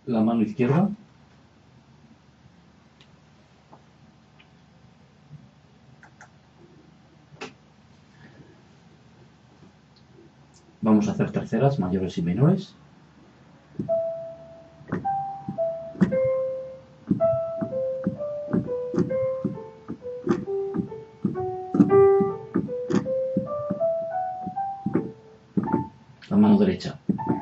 la mano izquierda. Vamos a hacer terceras, mayores y menores. La mano derecha.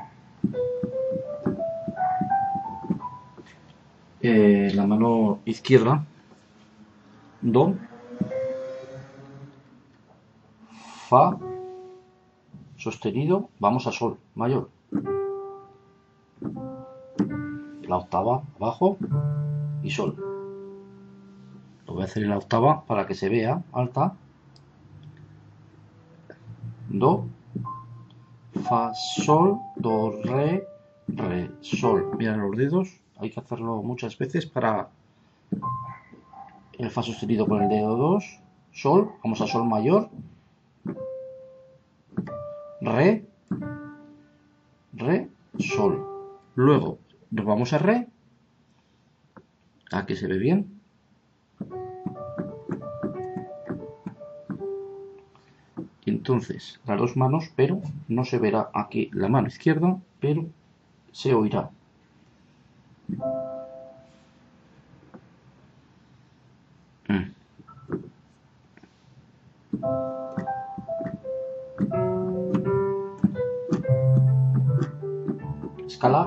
La mano izquierda. Do. Fa. Sostenido. Vamos a sol mayor. La octava abajo y sol. Lo voy a hacer en la octava para que se vea alta. Do. Fa, sol, do, re, re, sol. Mira los dedos. Hay que hacerlo muchas veces para el fa sostenido con el dedo 2. Sol. Vamos a sol mayor. Re. Re, sol. Luego nos vamos a re. Aquí se ve bien. Y entonces las dos manos, pero no se verá aquí la mano izquierda, pero se oirá. Escala.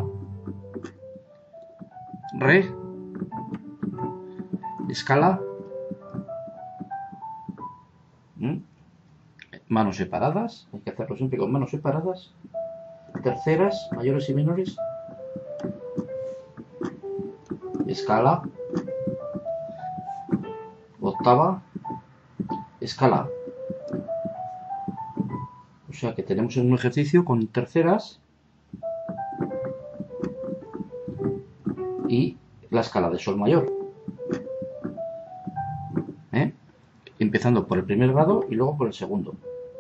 Re. Escala. Manos separadas. Hay que hacerlo siempre con manos separadas. Terceras, mayores y menores. Escala. Octava. Escala. O sea que tenemos un ejercicio con terceras y la escala de sol mayor. Empezando por el primer grado y luego por el segundo.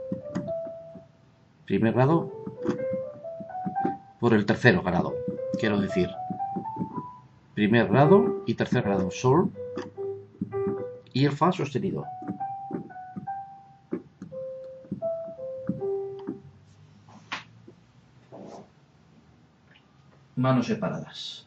Primer grado por el tercer grado, quiero decir. Primer grado y tercer grado, sol y el fa sostenido. Manos separadas.